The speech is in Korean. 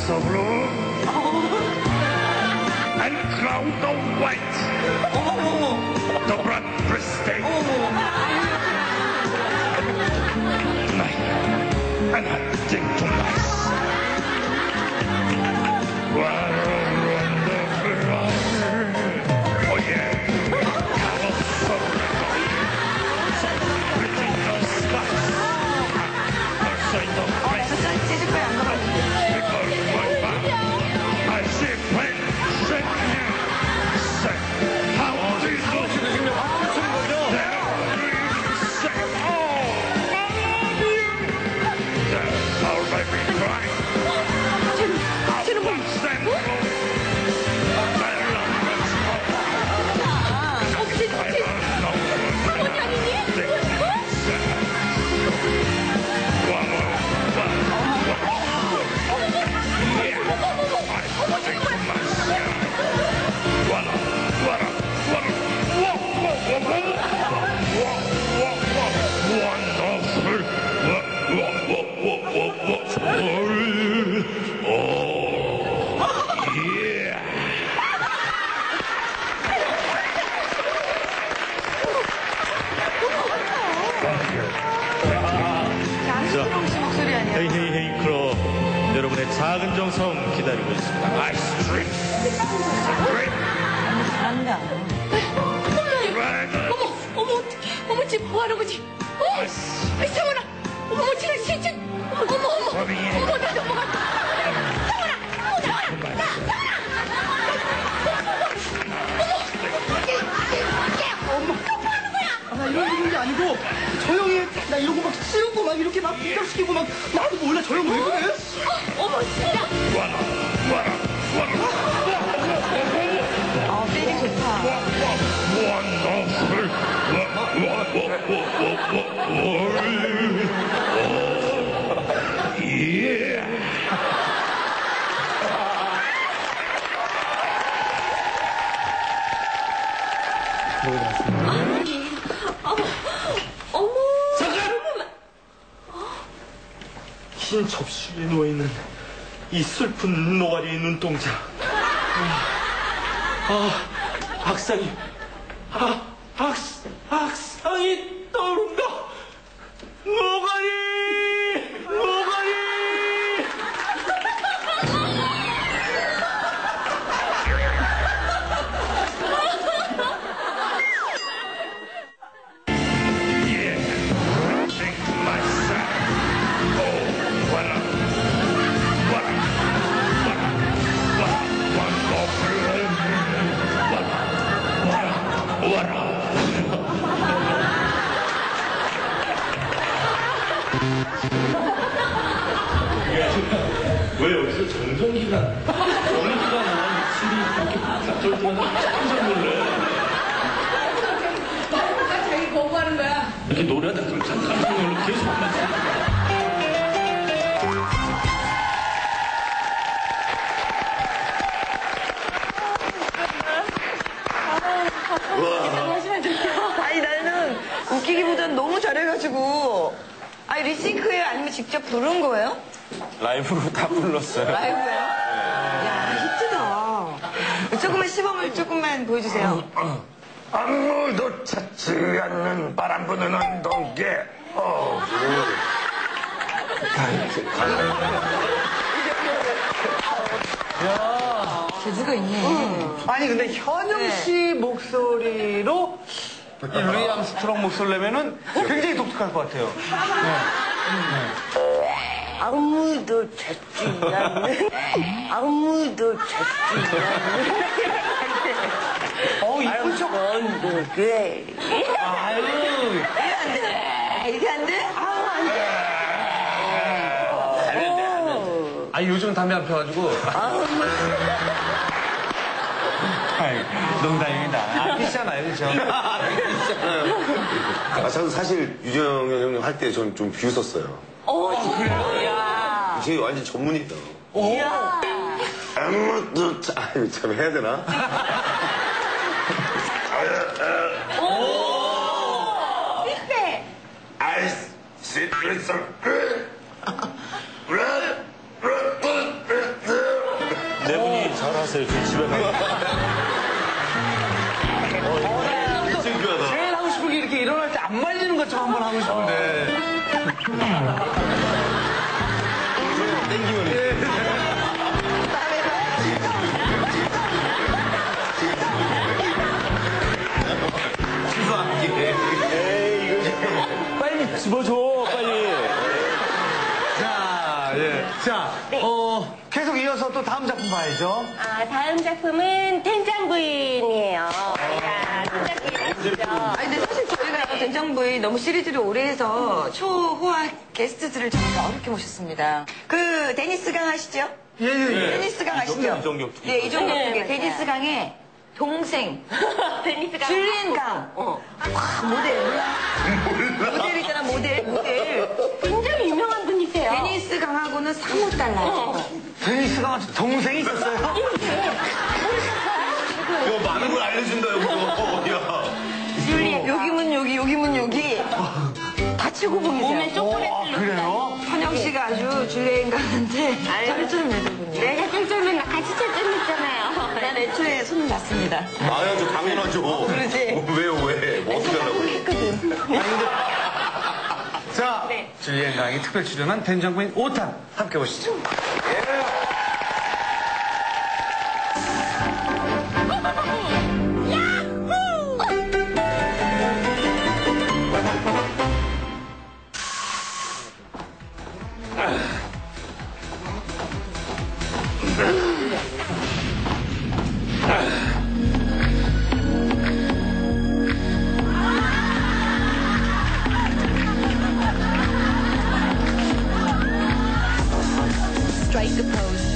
so blue and crowned of white. The blood pristine. Night and hunting to mice. What a wonderful ride. Oh yeah. Colossal. So pretty no spice. Outside the place. Because my back, I see when shake him. Say, how do you look? There you say, oh, I love you. There, our baby cry. I'll watch them go. Their love is home. I don't know what they say. One more. 헤이헤이 크로 여러분의 작은 정성 기다리고 있습니다. 아이스크림. 잘한다. 어머, 어머, 지금 뭐 하는 거지? 아이, 성원아, 어머, 지금 진짜, 어머, 나 넘어갔다. 나 이런 게 아니고 저 형이 나 이러고 막 씌우고 막 이렇게 막 부탁시키고 막 나도 몰라 저 형 왜 그래? 어머, 진짜. 필이 좋다. 흰 접시에 누워있는 이 슬픈 노가리의 눈동자. 악상이 악상이 떠오른다. 노가리. 왜 여기서 정전기가 전기가 나는 입술이 이렇게 닥쳐지면서 깜짝 놀래. 자기 공부하는 거야. 이렇게 노래하다 깜짝 놀래 계속 만났어. 아니 나는 웃기기보단 너무 잘해가지고 리싱크예요? 아니면 직접 부른 거예요? 라이브로 다 불렀어요. 라이브요? 야 히트다. 조금만 시범을 조금만 보여주세요. 아무도 찾지 않는 바람 부는 언덕에 재주가 있네. 아니 근데 현영 씨 목소리로 이 루이 암스트롱 목소리 내면은 굉장히 독특할 것 같아요. 아무도 찾지 않는 이쁜 척. 그래. 아유. 이렇게 안 돼? 아니 요즘 담배 안 펴가지고. 농담입니다. 아끼잖아요, 그죠? 저는 사실 유정 형님 할 때 저는 좀 비웃었어요. 그래요? 제 완전 전문이다. 이야. 아무도 참 해야 되나? 비슷해. I sit with some 것 좀 한번 하고 싶은데. 빨리 집어줘, 빨리. 자, 예. 자, 계속 이어서 또 다음 작품 봐야죠. 아, 다음 작품은 된장부인이에요. 자, 된장부인 아시죠? 아니, 근데 사실 저희가 된장부인 너무 시리즈를 오래 해서 초호화 게스트들을 정말 어렵게 모셨습니다. 그, 데니스 강 아시죠? 예. 데니스 강 아시죠? 이종격 투기. 네, 이종격 네, 투기. 맞아요. 데니스 강의 동생. 데니스가. 줄리엔 강. 와, 모델, 몰라? 모델이잖아, 모델. 굉장히 유명한 분이세요. 데니스 강하고는 사뭇 달라요. 데니스 강한 동생이 있었어요? 이거 많은 걸 알려준다, 여기서. 야. 줄리엔. 여기면 여기, 여기면 여기. 다치고 몸에 보이세요. 초콜릿을 그래요? 현영 씨가 아주 줄리엔 강한테 아유. 쩔쩔매더군요. 내가 쩔쩔맨 같이 쩔쩔맸잖아요. 난 애초에 손을 놨습니다. 당연하죠, 당연하죠. 그러지? 왜요, 왜? 뭐 어떻게 하려고. 했거든. 자, 네. 줄리엔 강이 특별 출연한 된장부인 5탄 함께 보시죠. Strike a pose.